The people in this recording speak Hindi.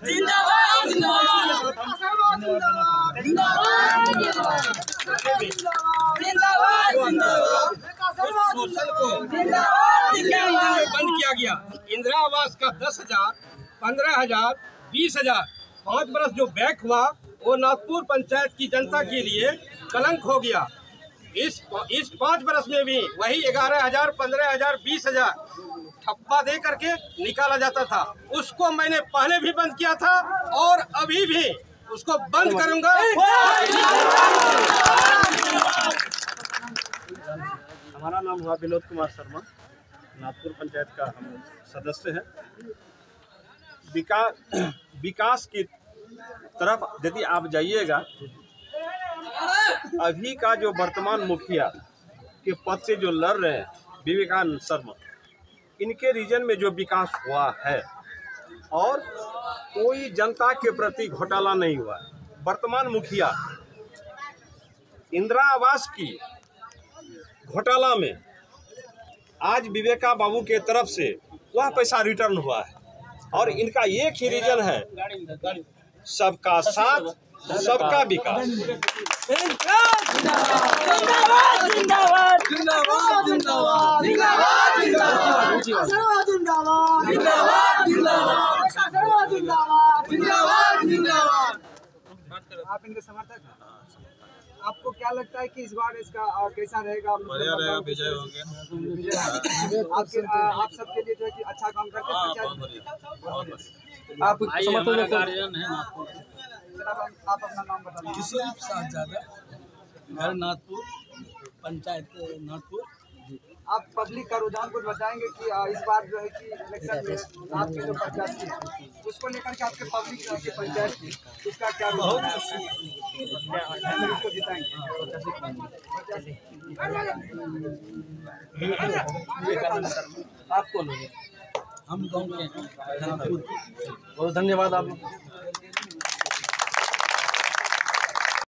जिंदाबाद बंद किया गया। इंदिरा आवास का 10,000, 15,000, 20,000 5 बरस जो बैक हुआ वो नागपुर पंचायत की जनता के लिए कलंक हो गया। इस 5 बरस में भी वही 11,000, 15,000, 20,000 ठप्पा दे करके निकाला जाता था। उसको मैंने पहले भी बंद किया था और अभी भी उसको बंद करूंगा। हमारा नाम हुआ विनोद कुमार शर्मा, नागपुर पंचायत का हम सदस्य हैं। विकास की तरफ यदि आप जाइएगा, अभी का जो वर्तमान मुखिया के पद से जो लड़ रहे हैं विवेकानंद शर्मा, इनके रीजन में जो विकास हुआ है और कोई जनता के प्रति घोटाला नहीं हुआ है। वर्तमान मुखिया इंदिरा आवास की घोटाला में आज विवेका बाबू के तरफ से वह पैसा रिटर्न हुआ है और इनका एक ही रीजन है, सबका साथ सबका विकास। आप इनके समर्थक हैं? आपको क्या लगता है कि इस बार इसका कैसा रहेगा? बढ़िया रहेगा, विजय हो गया। आप सबके लिए जो है कि अच्छा काम करते हैं। आप समर्थन गार्जियन है। आप अपना नाम बता दीजिए। किशोर प्रसाद यादव, घर नाथपुर, पंचायत नाथपुर। आप पब्लिक का रुझान कुछ बताएंगे कि इस बार जो है कि इलेक्शन में आपके जो प्रत्याशी है उसको लेकर के आपके पब्लिक की पंचायत की उसका क्या रुझान है? उसको जिताएंगे। आप कौन हो? हम गाँव के हैं, नाथपुर। बहुत धन्यवाद आप।